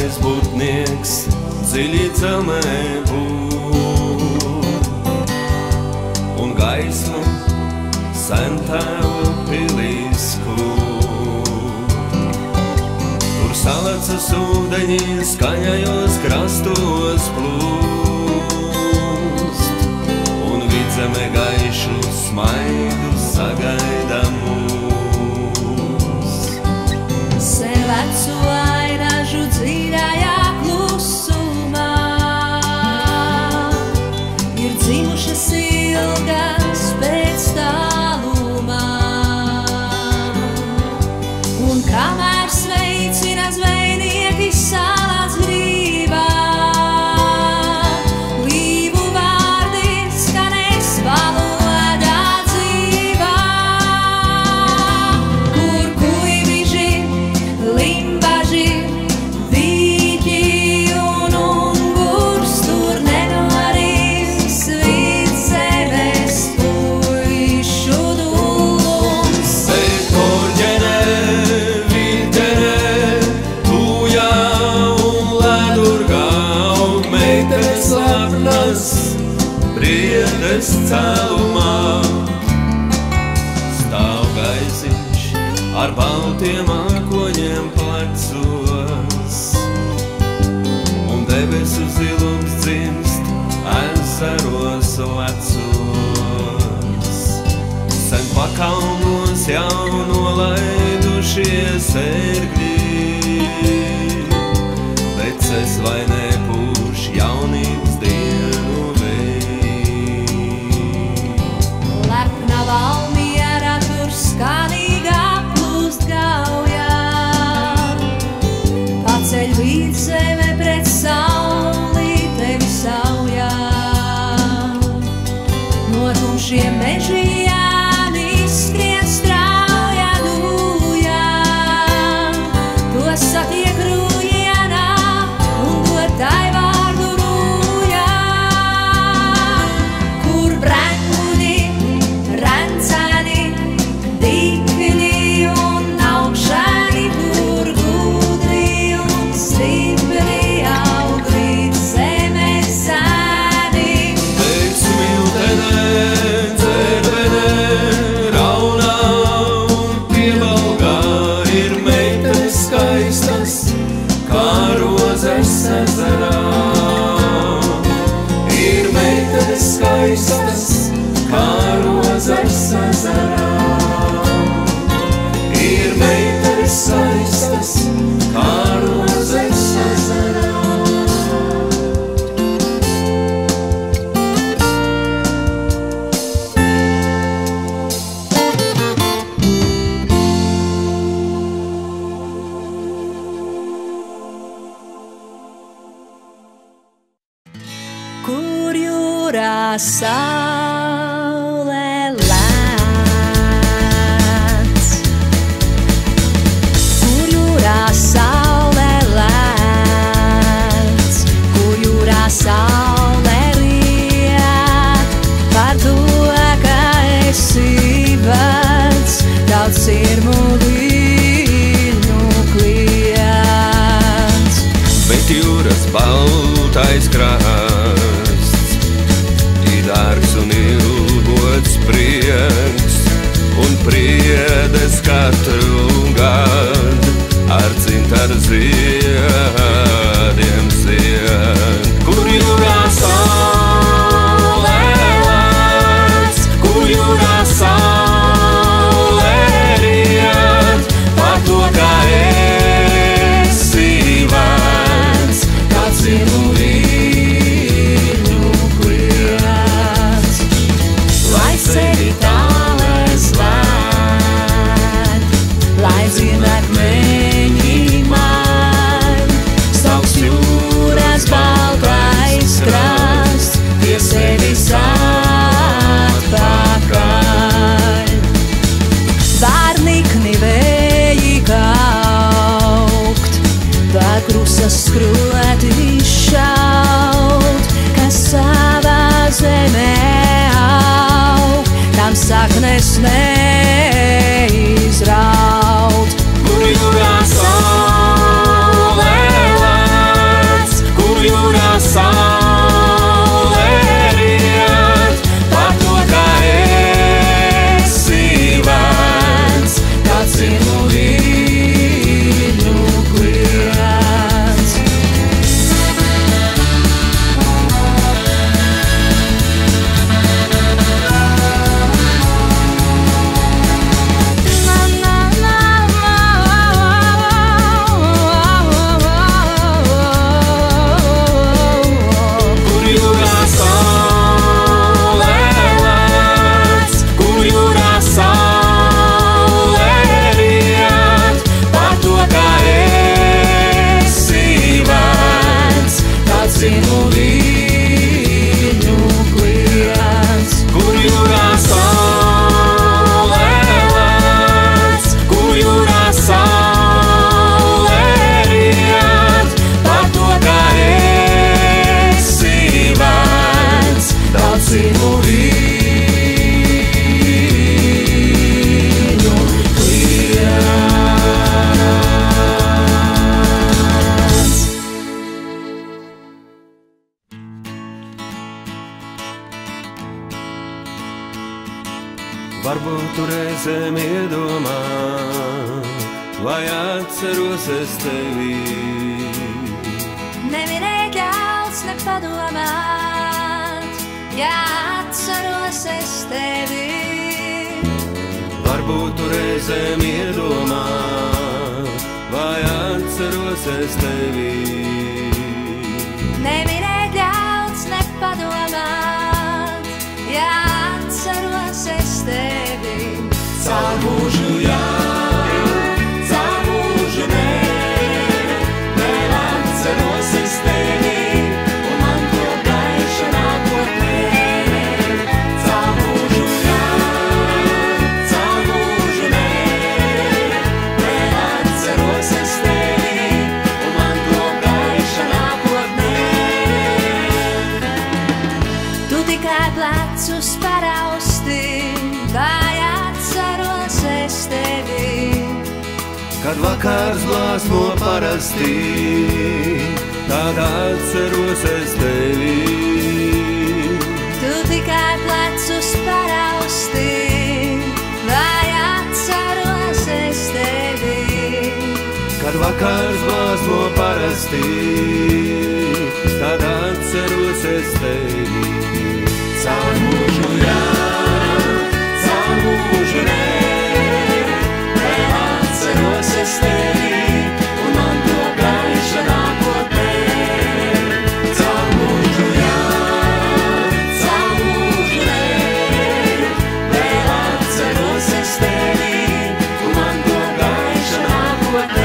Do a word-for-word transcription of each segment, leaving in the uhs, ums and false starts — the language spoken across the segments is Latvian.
mazais būtnieks dziļi dzelmē būr, un gaismu sentēvu pilīs kur. Tur salacas ūdeņi skaņajos krastos plūst, un vidzeme gaišu smaidu sagaida mūs. Sev vecu ainažu dzīrājā klusumā ir dzimušas ilgas pēc tālumā, un kamēr sveicina zvejnieki salāts grībā, līvu vārdi skanēs valodā dzīvā, kur kuiviži, limbaži, vīķi un ungurs tur nenorīs vidzemes puišu dūlums. Bet Korģenē, Vītenē, Tūjā un Ledurgā aug meitenes lepnas briedes celumā. Stāv gaisiņš ar baltiem mākoņiem plecos, un debesu zilums dzimst ezeros vecos. Sen pakalnos jau nolaidušies ērgļi, bet es vai nepūš jaunības dienu vēj. Lepna Valmiera tur skanīgā plūst gaujā, paceļ vidzeme pret sauli tevi saujā. No tumšiem mežiem izskrien strauja dūjā, to satiek Rūjienā un dod tai vārdu Rūjā, kur brengudi, renceni, dikļi un augšēni, kur gudri un stipri aug vidzemes sēni. Bet smiltenē, dzērvenē, raunā un piebalgā ir meitenes skaistas, kā rozes ezerā. Ir meitenes skaistas, kā rozes ezerā. Ir meitenes skaistas, kā rozes ezerā. Kur jūrā saule lēc, kur jūrā saule lēc, kur jūrā saule riet, par to, ka esi vecs, daudz sirmu viļņu kliedz. Bet jūras baltais krasts ir dārgs un ilgots prieks, un priedes katru gadu ar cintaru ziediem zied. Kur jūrā saule lēc, kur jūrā saule riet, par to, ka esi vecs, kāds sirmu viļņu kliedz. Lai sevi tālēs lēt, lai zīmekmeņi man, sauks jūras baltais krasts, pie sevis atpakaļ. Bērnikni vēji kaukt, vēl krusas skroti šaut, kas savā zemē aug, tam saknes neizraut. Kur jūrā saule lēc, Varbūt tu reizēm iedomā, vai atceros es tevi. Nevarēja ļauts nepadomāt, ja atceros es tevi. Varbūt tu reizēm iedomā, vai atceros es tevi. Nevarēja ļauts nepadomāt, ja atceros es tevi. Caur mūžu jā, caur mūžu nē, vēl atceros es tevi, un man to gaiša nākotnē. Caur mūžu jā, caur mūžu nē, vēl atceros es tevi, un man to gaiša nākotnē. Tu tikai plecus parausti, vai atceros es tevi. Kad vakars blāsmo parasti, tad atceros es tevi. Tu tikai plecus parausti, vai atceros es tevi. Kad vakars blāsmo parasti, tad atceros es tevi. Caur mūžu jā, caur mūžu nē, vēl atceros es tevi, un man to gaiša nākotnē. Caur mūžu jā, caur mūžu nē, vēl atceros es tevi, un man to gaiša nākotnē.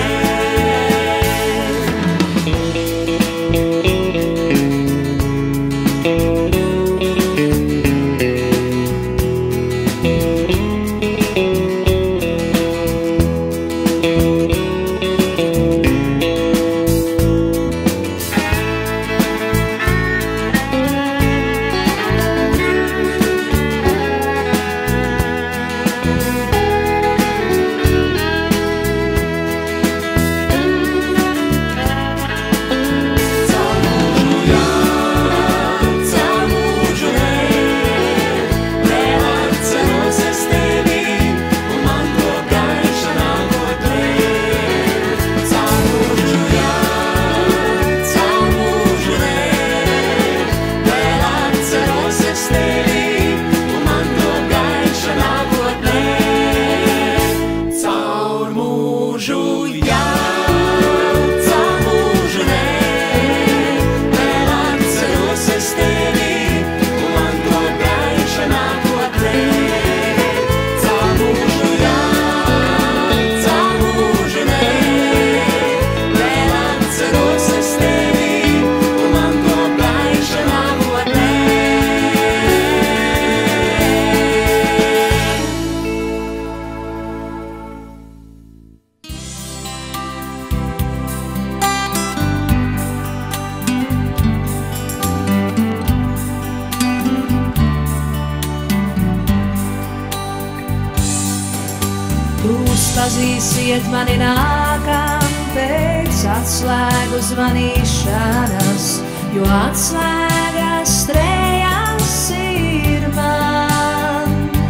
Jūs pazīsiet mani nākam pēc atslēgu zvanīšanas, jo atslēgas trejās ir man.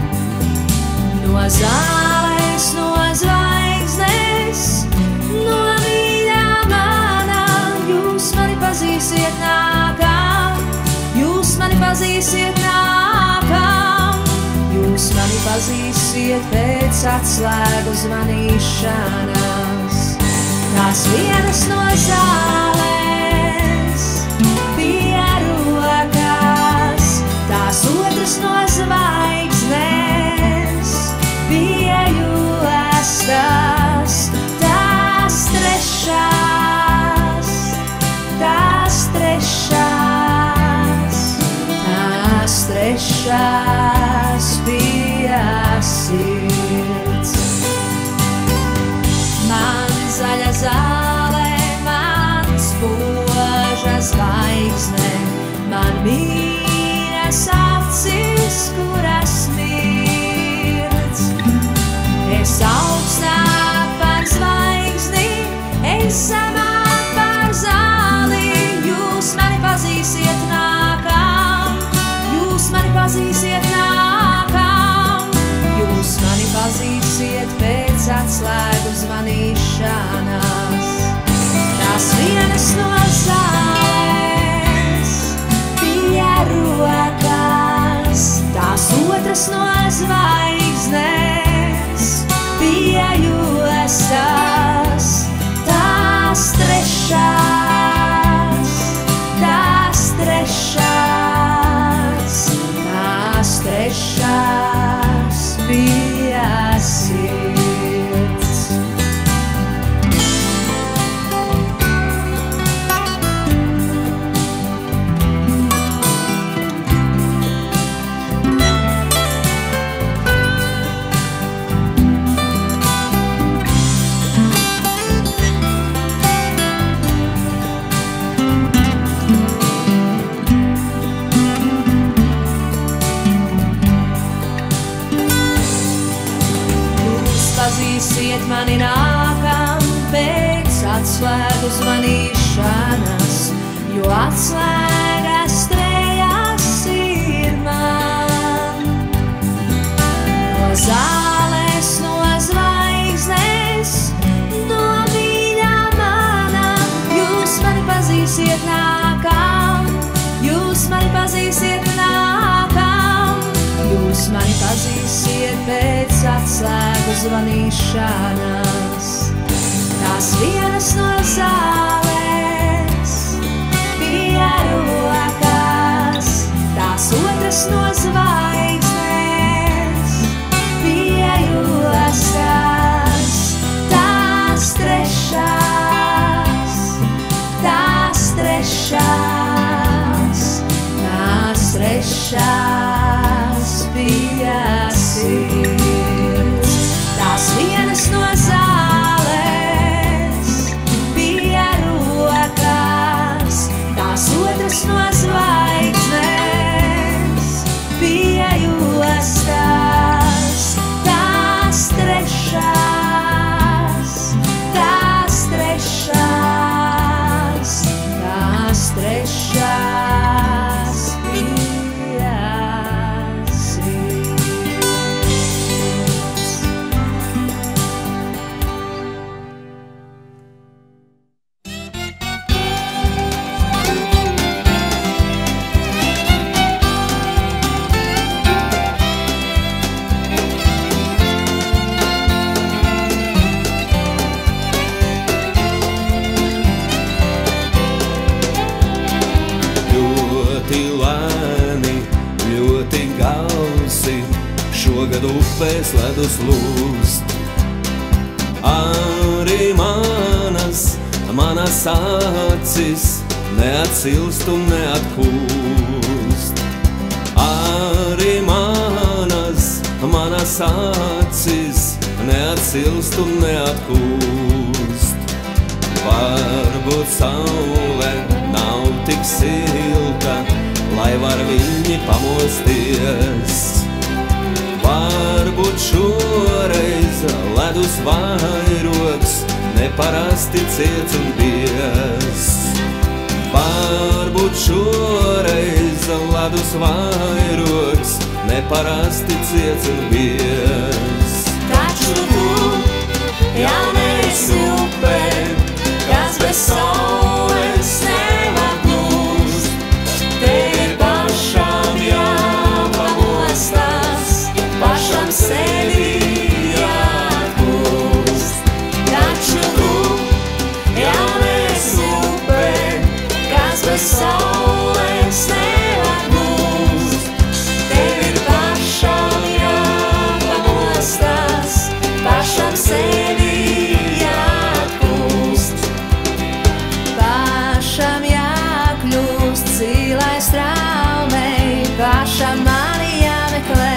No zāles, no zvaigznes, no mīļā manā, jūs mani pazīsiet nākam, jūs mani pazīsiet nākam. Jūs mani pazīsiet pēc atslēgu zvanīšanas. Tās vienas no zāles bija rokās, tās otras no zvaigznes bija jostas, tās trešās, tās trešās, tās trešās bija sirds. Man zaļa zāle, man spoža zvaigzne, man mīļas acis, kuras mirdz. Es augstāk par zvaigzni, es zemāk par zāli, jūs mani pazīsiet nākam, jūs mani pazīsiet nākam, jo atslēgas trejas ir man. No zāles, no zvaigznes, no mīļā mana, jūs mani pazīsiet nākam, jūs mani pazīsiet nākam, jūs mani pazīsiet pēc atslēgu zvanīšanas. Tās vienas no zāles bija rokas, tās otras no zvaigznes bija jostas, tās trešās, tās trešās, tās trešās bija sirds. Tās vienas no zāles bija rokas, tās otras no zvaigznes bija jostas, tās trešās, tās trešās, tās trešās bija sirds. Ļoti lēni, ļoti gausi, šogad upēs ledus lūst. Arī manas, manas acis neatsilst un neatkūst. Arī manas, manas acis neatsilst un neatkūst. Varbūt saule nav tik silta, lai var viņi pamosties. Varbūt šoreiz ledus vairogs neparasti ciets un bies. Varbūt šoreiz ledus vairogs neparasti ciets un bies. Taču tu jau neesi upē, kas bez saules nevar plūst. Tev pašam jāpamostās, pašam sevi jāatpūst. Taču tu jau neesi upē, kas bez saules nevar plūst. Tev ir pašam jāpamostās, pašam sevi jāatpūst. Pašam jākļūst zilai straumei, pašam mani jāmeklē.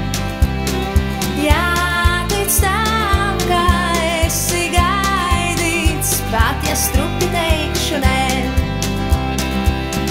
Jātic tam, ka esi gaidīts, pat ja strupti teikšu nē.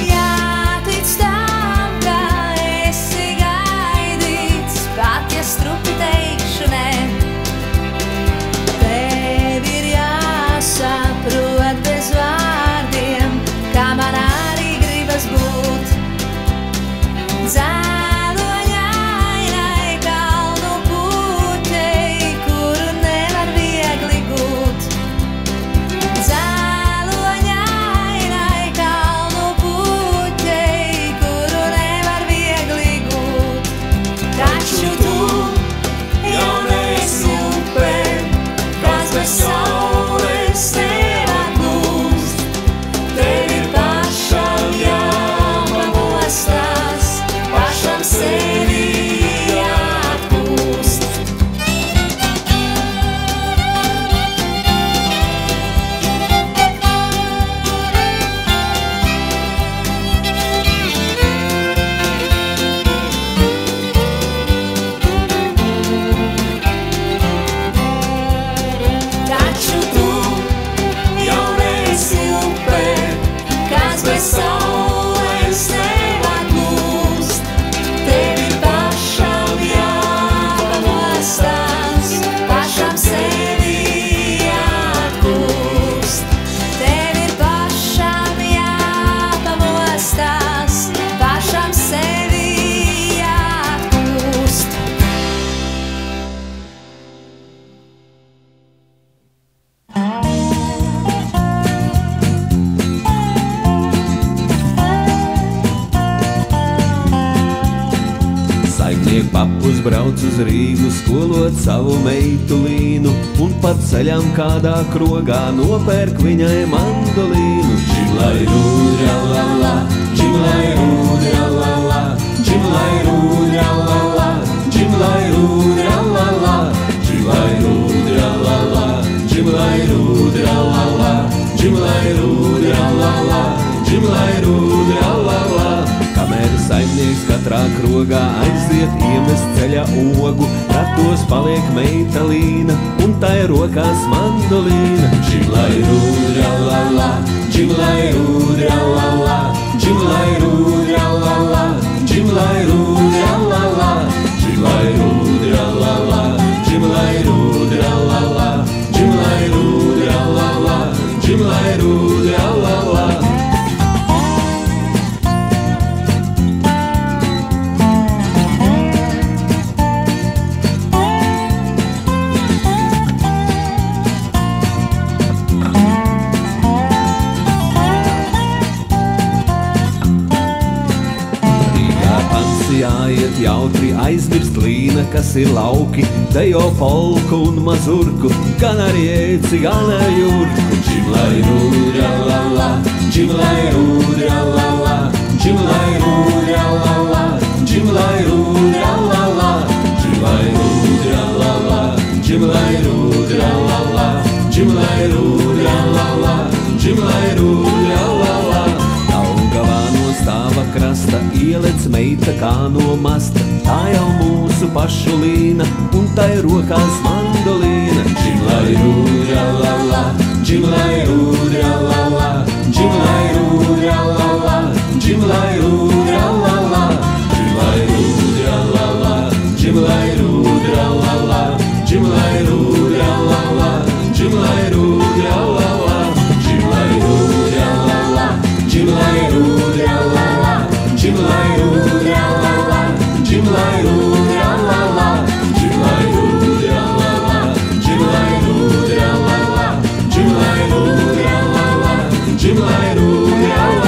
Saimniek papus brauc uz Rīgu, skolot savu meitu Līnu, un pa ceļam kādā krogā nopērk viņai mandolīnu. Džimlai rūdra la la, džimlai rūdra la la, džimlai rūdra la la, džimlai rūdra la la, džimlai rūdra la la, džimlai rūdra la la, džimlai rūdra la la, džimlai rūdra la la. Kamēr saimnieks katrā krogā aiziet iemest ceļa ogu, ratos paliek meita Līna, un tai rokās mandolīna. Džimlai rūdra la la, džimlai rūdra la la, džimlai rūdra la la, džimlai rūdra la la, džimlai rūdra la la, džimlai rūdra la la, džimlai rūdra la la, džimlai rūdra la la. Jāiet jautri, aizmirst Līna, kas ir lauki, dejo polku un mazurku, gan arī ēci, gan arī jurku. Džimlai rūdra la la, džimlai rūdra la la, džimlai rūdra la la, džimlai rūdra la la, džimlai rūdra la la, džimlai rūdra la la, džimlai rūdra la la, džimlai rūdra la la. Daugavā no stāva krasta ielec meita kā no masta, tā jau mūsu pašu Līna, un tai rokās mandolīna. Džimlai rūdra la la, džimlai rūdra la la, džimlai rūdra la la, džimlai rūdra la la, džimlai rūdra la la, džimlai rūdra la la, džimlai rūdra la la, džimlai rūdra la la, džimlai rūdra la la, džimlai rūdra la la, džimlai rūdra la la, džimlai rūdra la la, džimlai rūdra la la, džimlai rūdra la la, džimlai rūdra la la, džimlai rūdra la la.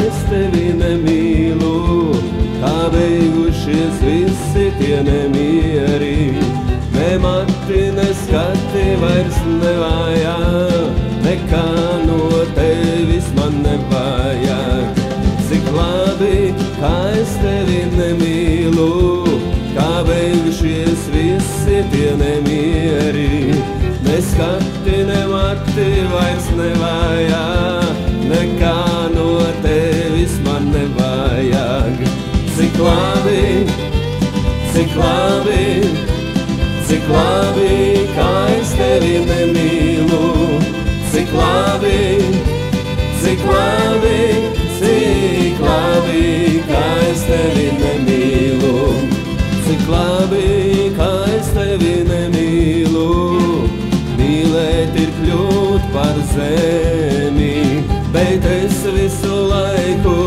es tevi nemīlu, kā beigušies visi tie nemieri. Ne mati, ne skati vairs nevājā, nekā no tevis man nevajag. Cik labi, kā es tevi nemīlu, kā beigušies visi tie nemieri. Ne skati, ne mati vairs nevājā, nekā no tevis man nevajag. Cik labi, cik labi, cik labi, kā es tevi nemīlu. Cik labi, cik labi, cik labi, kā es tevi nemīlu. Cik labi, kā es tevi nemīlu. Mīlēt ir kļūt par zemi, bet es visu laiku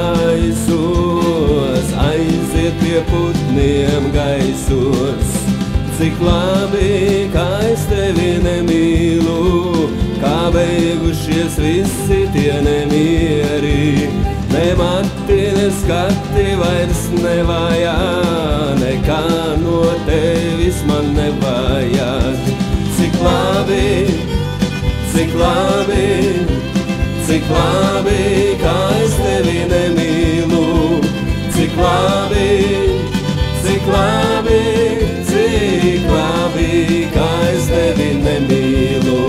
taisos aiziet pie putniem gaisos. Cik labi, kā es tevi nemīlu, kā beigušies visi tie nemieri. Ne mati, ne skati vairs nevajā, nekā no tevis man nevajag. Cik labi, cik labi, cik labi, kā es tevi nemīlu. Cik labi, cik labi, cik labi, kā es tevi nemīlu.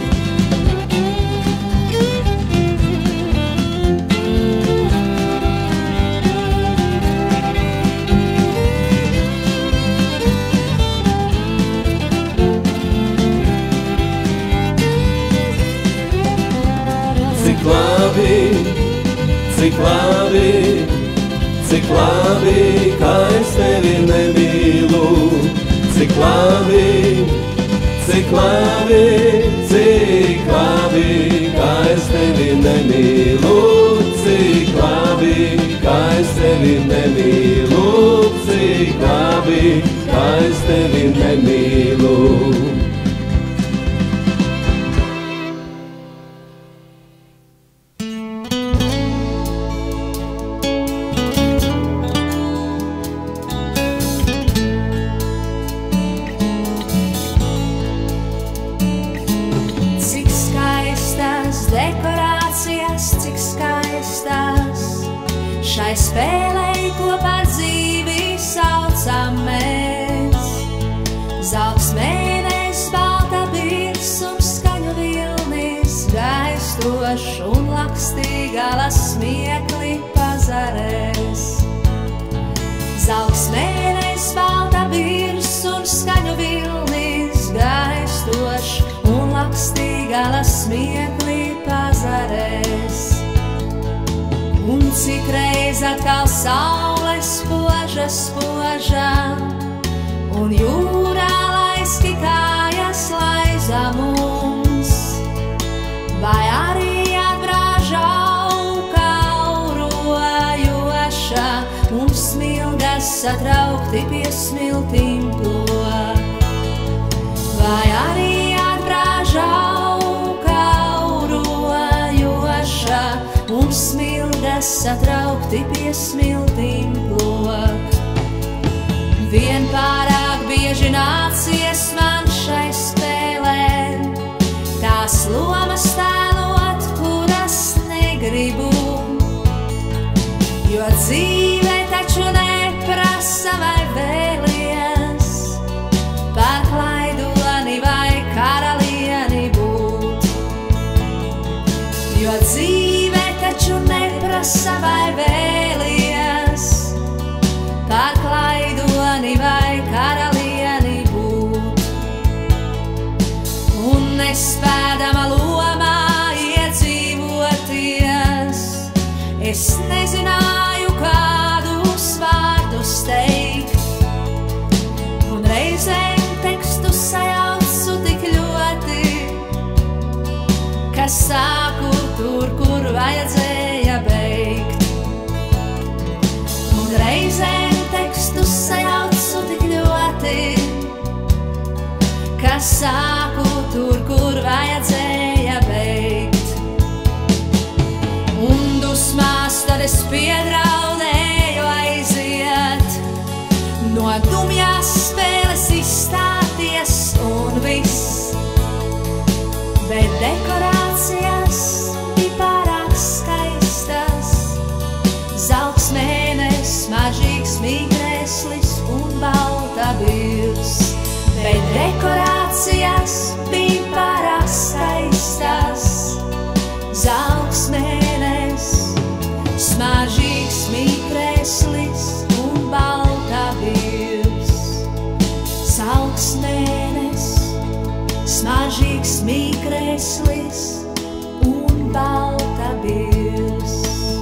Cik labi, cik labi, cik labi, kā es tevi nemīlu. Cik labi, cik labi, cik labi, kā es tevi nemīlu. Cik labi, kā es tevi nemīlu. Cik labi, kā es tevi nemīlu. Šai spēlei kopā ar dzīvi saucam mēs. Zelts mēnesis, balta birs un skaņu vilnis, gaistošs un lakstīgala smiekli pazarēs. Zelts mēnesis, balta birs un skaņu vilnis, gaistošs un lakstīgala smiekli pazarēs. Un cik reiz atkal saule spoža, spoža, un jūrā laiski kājas laiza mums. Vai arī atbrāž auga aurojoša, un smilgas satraukti pie smiltīm plok. Vai arī atbrāž auga aurojoša, un smilgas satraukti pie smiltīm plok. Vien pārāk bieži nācies man šai spēlē tās lomas tēlot, kuras negribu, jo dzīve taču neprasa vai vēlies par klaidoni vai karalieni būt. Jo dzīve taču neprasa vai vēlies par klaidoni vai karalieni būt. Un nespēdama lomā iedzīvoties, es nezināju, kādus vārdus teikt. Un reizēm tekstu sajaucu tik ļoti, ka sāku tur, kur vajadzēja beigt. Un reizēm tekstu sajaucu tik ļoti, ka sāku tur, kur vajadzēja beigt. Un dusmās es piedraudēju aiziet, no dumjās spēles izstāties un viss, bet dekorācijas bija pārāk skaistas. Zelts mēnes, mažīgs mīgrēslis un balta birs, bet dekorācijas bija pārāk skaistas. Zelts mēnes, smaržīgs mīgrēslis un balta birs. Zelts mēnes, smaržīgs mīgrēslis un balta birs.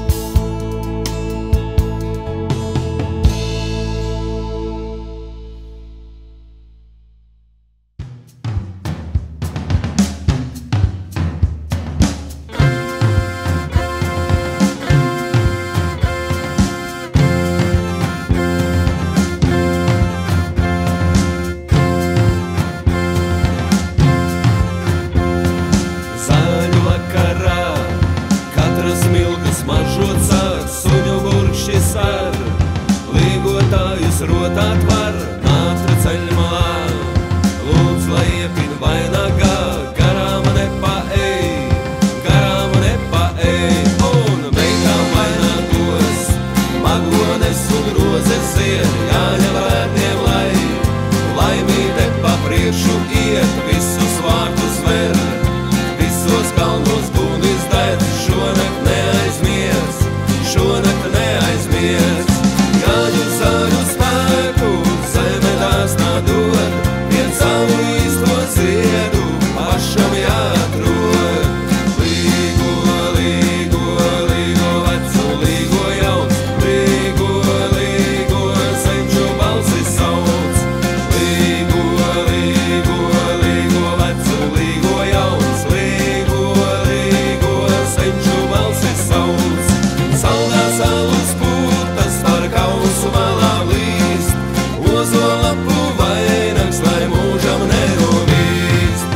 Rotāt var nātra ceļmalā, lūdz, lai iepin vainagā, garām nepaej, garām nepaej. Un beigām vainagos, magones un rozes zied, jāņem bērniem, lai laimīte pa priekšu iet, visus vārtus ver, visos kalnos būnis dēd, šonakt neaizmies, šonakt neaizmies. Jāņu zaļu spēku, zeme tās nādod, vien savu īsto ziedu pašam jāatrod. Līgo, līgo, līgo, vecu, līgo jauns, līgo, līgo, senču balsis sauc. Līgo, līgo, līgo, vecu, līgo jauns, līgo, līgo, senču balsis sauc. Saldā salus putas par kausu malā līst, ozolapu vainags, lai mūžam nenovīst.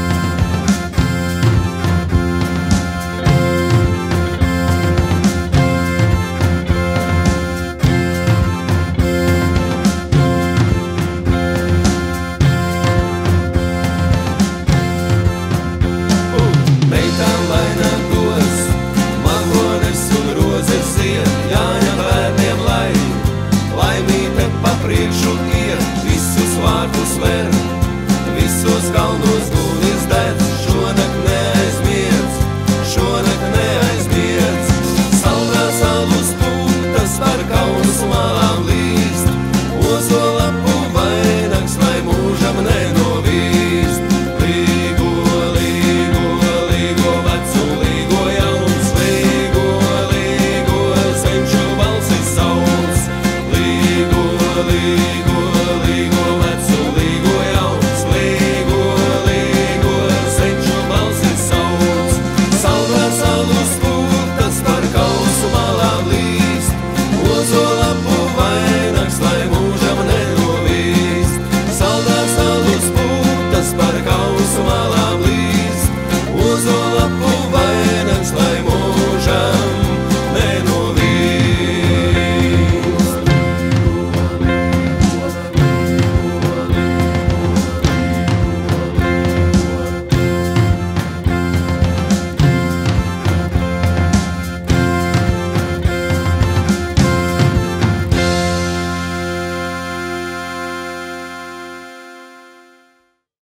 Meitām vainagos, magones un rozes zied, jāņem bērniem, lai laimīte pa priekšu iet, visus vārtus ver, visos kalnos